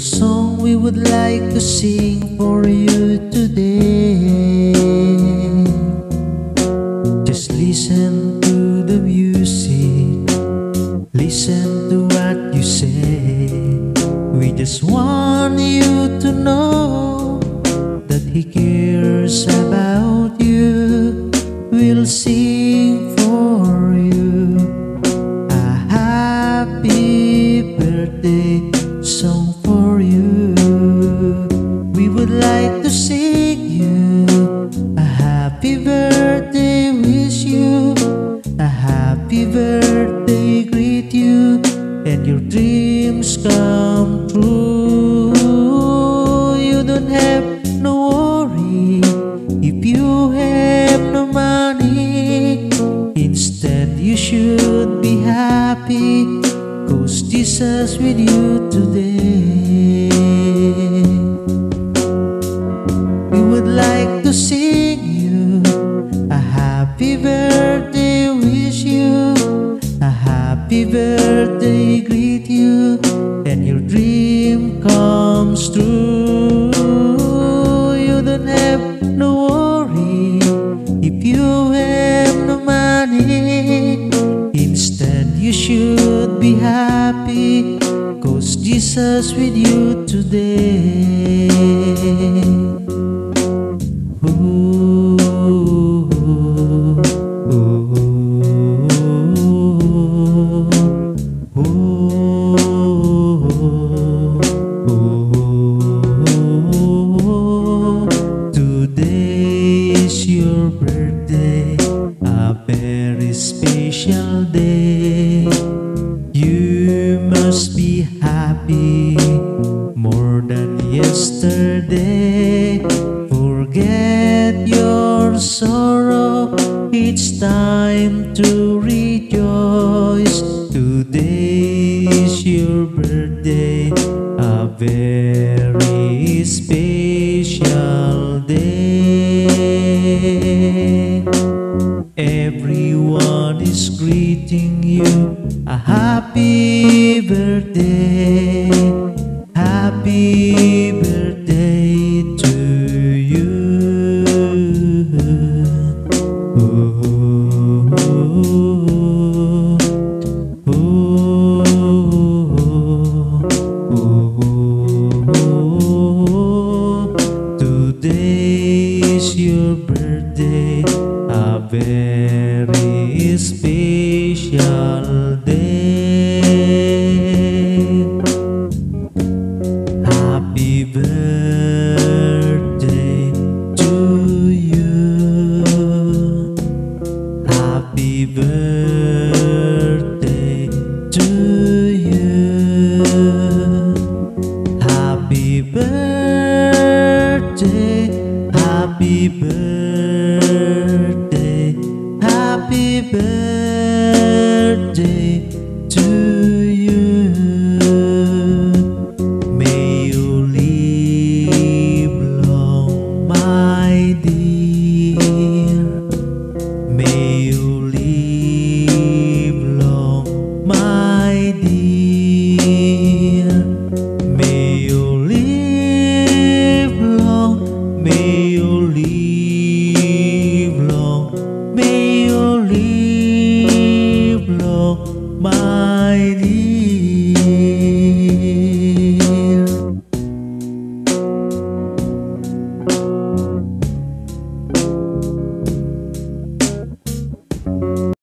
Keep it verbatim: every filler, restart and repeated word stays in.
song we would like to sing for you today. Just listen to the music, listen to what you say. We just want you to know that he cares about you. We'll sing for you a happy birthday song for you. We would like to sing you a happy birthday, wish you a happy birthday, greet you, and your dreams come true. You don't have no worry if you have no money. Instead you should be happy, 'cause Jesus with you today. We would like to sing you a happy birthday, wish you a happy birthday, greet you, and your dream comes true. You don't have no worry if you have no money. Instead you should be happy, 'cause Jesus with you today. Ooh, ooh, ooh, ooh. Today is your birthday, a very special day. You must be happy more than yesterday. Forget your sorrow, it's time to rejoice. Today is your birthday, a very special day. Everyone is greeting you a happy birthday, happy birthday to you. Ooh, ooh, ooh, ooh. Today is your birthday, a very special day. Happy birthday to you. Happy birthday to you. Happy birthday, happy birthday, happy birthday to you. May you live long, my dear. May you live long, my dear. May you live long, may you live long, may you live long, my dear.